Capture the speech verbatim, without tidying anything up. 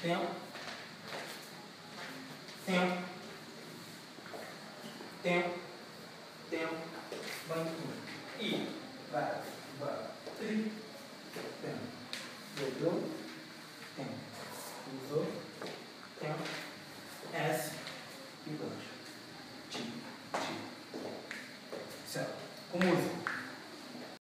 tempo, tempo, tempo, tempo, banquinho. E vai, vai, tri, tempo, dobrou, tempo, usou, tempo, S e gancho. Ti, ti. Certo. Com música.